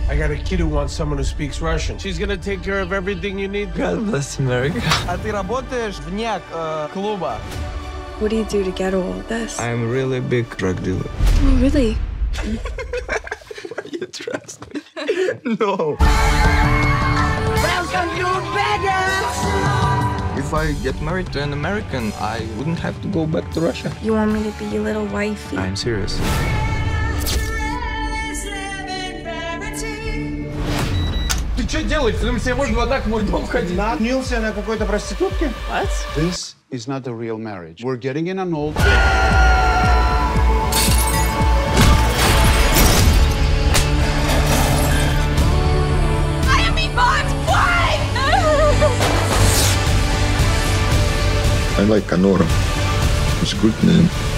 I got a kid who wants someone who speaks Russian. She's gonna take care of everything you need. God bless America. А ты работаешь вне клуба? What do you do to get all of this? I'm a really big drug dealer. Oh, really? You trust me? No. Welcome to Vegas! If I get married to an American, I wouldn't have to go back to Russia. You want me to be your little wifey? I'm serious. Ты что делаешь? Ты думаешь, себе можно вот так в мой дом ходить? Наткнулся на какой-то проститутке? What? This is not a real marriage. We're getting in an old... I like Anora. It's a good name.